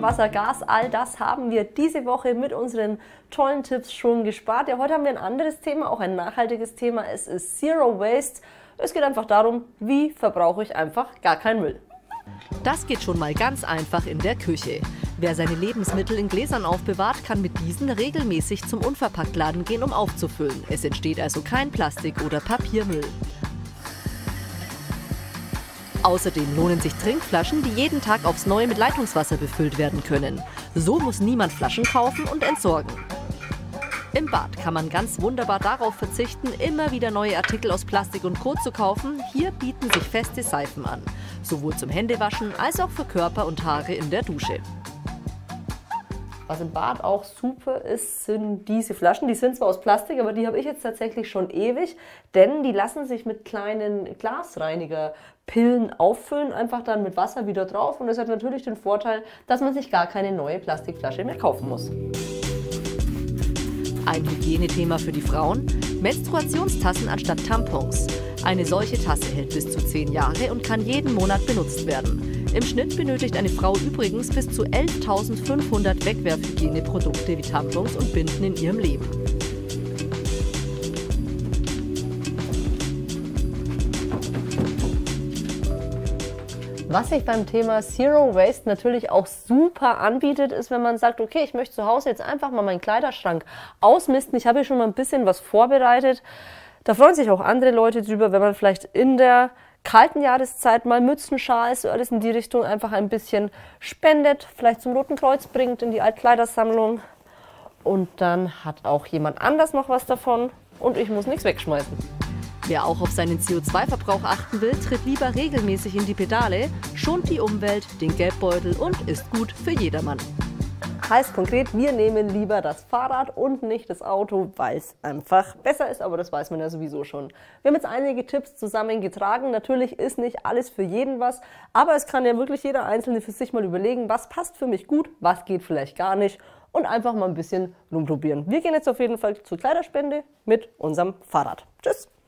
Wasser, Gas, all das haben wir diese Woche mit unseren tollen Tipps schon gespart. Ja, heute haben wir ein anderes Thema, auch ein nachhaltiges Thema. Es ist Zero Waste. Es geht einfach darum, wie verbrauche ich einfach gar keinen Müll. Das geht schon mal ganz einfach in der Küche. Wer seine Lebensmittel in Gläsern aufbewahrt, kann mit diesen regelmäßig zum Unverpacktladen gehen, um aufzufüllen. Es entsteht also kein Plastik- oder Papiermüll. Außerdem lohnen sich Trinkflaschen, die jeden Tag aufs Neue mit Leitungswasser befüllt werden können. So muss niemand Flaschen kaufen und entsorgen. Im Bad kann man ganz wunderbar darauf verzichten, immer wieder neue Artikel aus Plastik und Co. zu kaufen. Hier bieten sich feste Seifen an, sowohl zum Händewaschen als auch für Körper und Haare in der Dusche. Was im Bad auch super ist, sind diese Flaschen. Die sind zwar aus Plastik, aber die habe ich jetzt tatsächlich schon ewig, denn die lassen sich mit kleinen Glasreinigerpillen auffüllen, einfach dann mit Wasser wieder drauf. Und das hat natürlich den Vorteil, dass man sich gar keine neue Plastikflasche mehr kaufen muss. Ein Hygienethema für die Frauen: Menstruationstassen anstatt Tampons. Eine solche Tasse hält bis zu 10 Jahre und kann jeden Monat benutzt werden. Im Schnitt benötigt eine Frau übrigens bis zu 11.500 Wegwerfhygieneprodukte wie Tampons und Binden in ihrem Leben. Was sich beim Thema Zero Waste natürlich auch super anbietet, ist, wenn man sagt, okay, ich möchte zu Hause jetzt einfach mal meinen Kleiderschrank ausmisten. Ich habe hier schon mal ein bisschen was vorbereitet. Da freuen sich auch andere Leute drüber, wenn man vielleicht in der kalten Jahreszeit mal Mützen, Schals, so alles in die Richtung einfach ein bisschen spendet, vielleicht zum Roten Kreuz bringt in die Altkleidersammlung. Und dann hat auch jemand anders noch was davon und ich muss nichts wegschmeißen. Wer auch auf seinen CO2-Verbrauch achten will, tritt lieber regelmäßig in die Pedale, schont die Umwelt, den Geldbeutel und ist gut für jedermann. Heißt konkret, wir nehmen lieber das Fahrrad und nicht das Auto, weil es einfach besser ist, aber das weiß man ja sowieso schon. Wir haben jetzt einige Tipps zusammengetragen. Natürlich ist nicht alles für jeden was, aber es kann ja wirklich jeder Einzelne für sich mal überlegen, was passt für mich gut, was geht vielleicht gar nicht und einfach mal ein bisschen rumprobieren. Wir gehen jetzt auf jeden Fall zur Kleiderspende mit unserem Fahrrad. Tschüss!